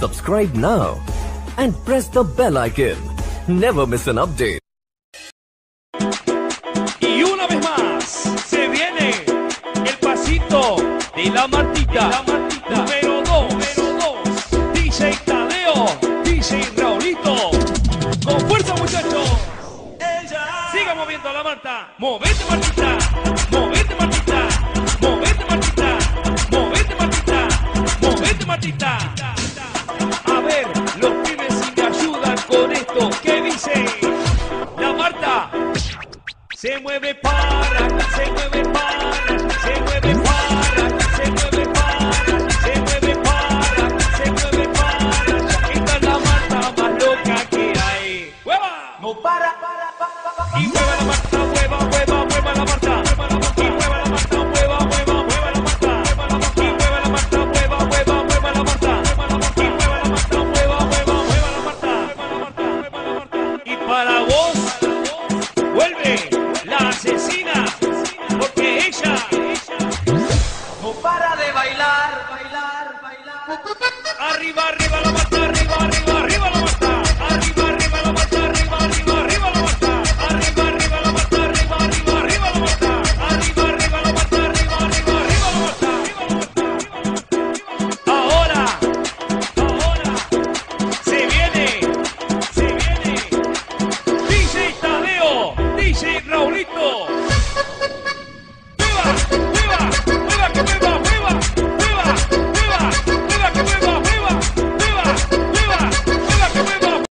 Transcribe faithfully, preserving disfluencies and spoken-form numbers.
Subscribe now and press the bell icon. Never miss an update. Y una vez más, se viene el pasito de la Martita, la Martita. Número dos, número dos, D J Tadeo, D J Raulito. Con fuerza, muchachos. Siga moviendo a la Marta. Movete, Martita. Movete, Martita. Movete, Martita. Movete, Martita. Movete, Martita. A ver, los pibes si me ayudan con esto. ¿Qué dice? La Marta se mueve para, se mueve para, se mueve para, se mueve para, se mueve para, se mueve para. Esta es la Marta más loca que hay. ¡Hueva! No para, para, para, para. Y mueva la Marta, mueva, mueva, mueva la Marta. Y mueva la Marta, mueva, mueva, mueva la Marta. Y mueva la Marta, mueva, mueva, mueva la Marta. Y mueva la Marta, mueva, mueva, mueva la Marta. Y para vos, vuelve la asesina, porque ella no para de bailar, bailar, bailar. Arriba, arriba la Marta, arriba, arriba, arriba la Marta. Arriba, arriba la Marta, arriba, arriba, arriba la Marta. Arriba, arriba la Marta, arriba, arriba, arriba la Marta. Arriba, arriba la Marta, arriba, arriba, arriba la Marta. Ahora, ahora, se viene, se viene D J Tadeo, D J Raulito.